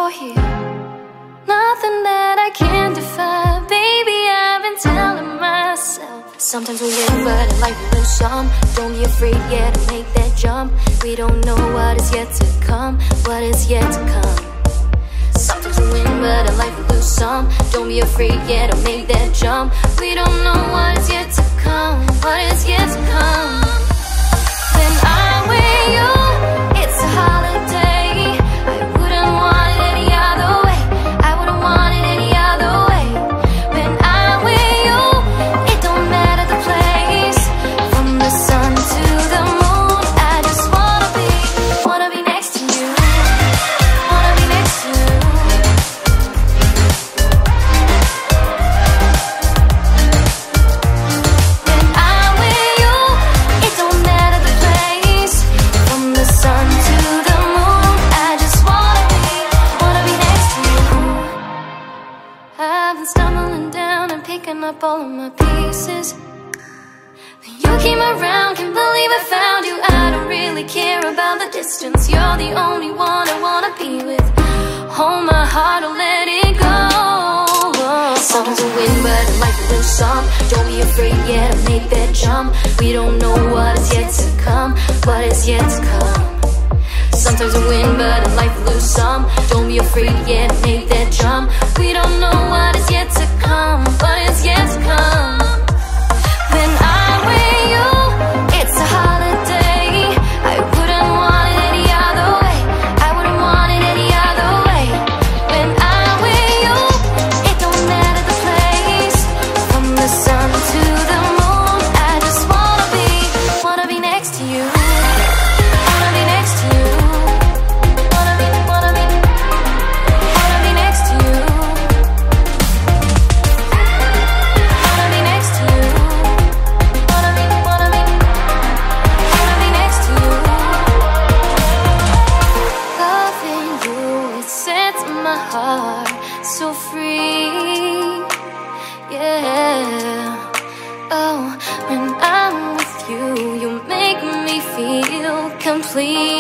you're here. Nothing that I can't defy. Baby, I've been telling myself. Sometimes we win, but in life we lose some. Don't be afraid, yeah, to make that jump. We don't know what is yet to come, what is yet to come. Sometimes we win, but in life we lose some. Don't be afraid, yeah, to make that jump. We don't know what is yet to come, what is yet to come. When I'm with you, it's a holiday. I wouldn't want it any other way. I wouldn't want it any other way. When I'm with you, it don't matter the place. From the sun to the moon, I just wanna be next to you. Wanna be next to you. When I'm with you, it don't matter the place. From the sun to the moon, I just wanna be next to you. I've been stumbling down and picking up all of my pieces. You came around, can't believe I found you. I don't really care about the distance. You're the only one I wanna be with. Hold my heart, don't let it go. Sometimes we win, but in life we lose some. Don't be afraid, yeah, to make that jump. We don't know what is yet to come, what is yet to come. Sometimes we win, but in life we lose some. Don't be afraid, yeah, to make that jump. We don't know what is yet to come, what is yet to come. When I'm with you, it's a holiday. I wouldn't want it any other way. I wouldn't want it any other way. When I'm with you, it don't matter the place. From the sun to the moon, I just wanna be next to you. Wanna be next to you. Wanna be next to you. Wanna be next to you. Wanna be next to you. Loving you, it sets my heart so free. Yeah. Oh, when I'm with you, you make me feel complete.